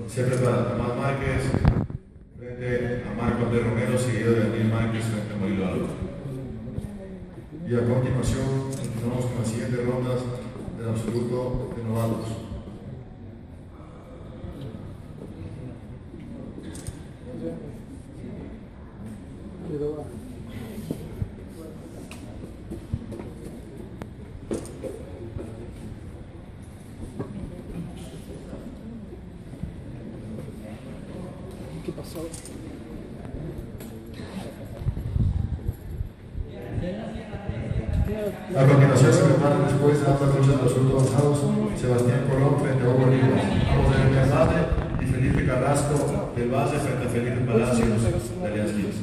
Se prepara Tomás Márquez frente a Marco Andrés Romero, seguido de Daniel Márquez frente a Murilo Alba. Y a continuación continuamos con las siguientes rondas del absoluto de novatos. ¿Qué pasó? A continuación se preparan después de ambas luchas de absoluto avanzados Sebastián Colón frente a Hugo Rivas, ambos del Empate, y Felipe Carrasco del Base frente a Felipe Palacios de Alianza Quilmes.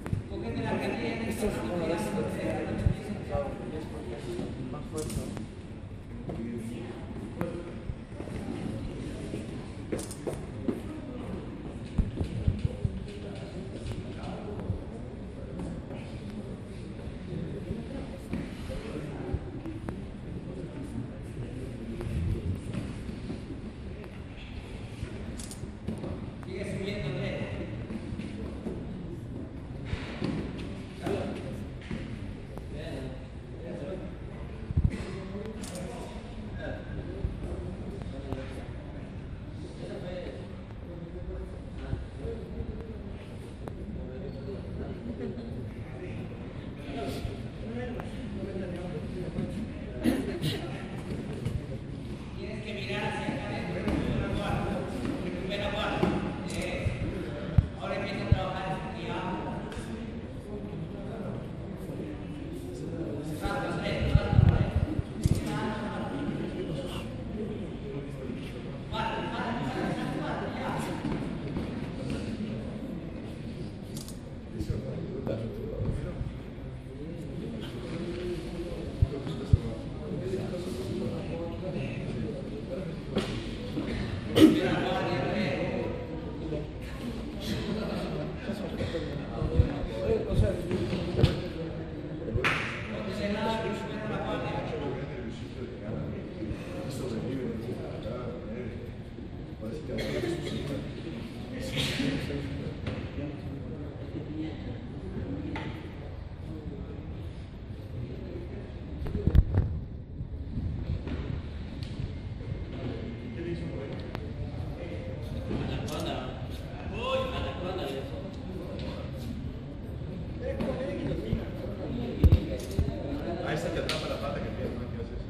Esa que atrapa la pata que tiene, no quiero hacer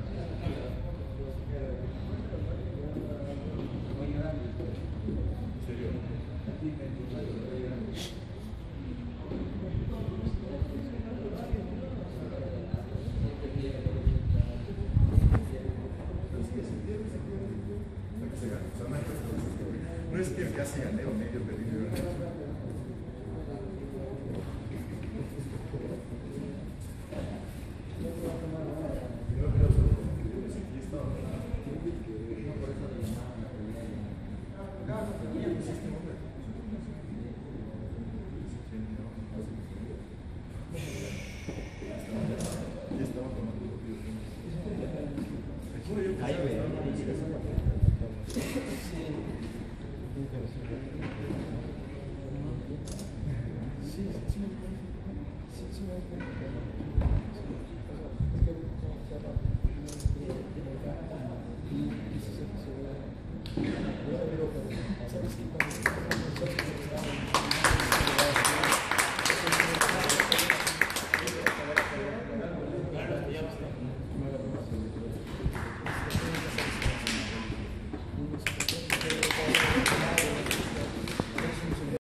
¿en serio? No es que casi gané o medio pedido. Sí,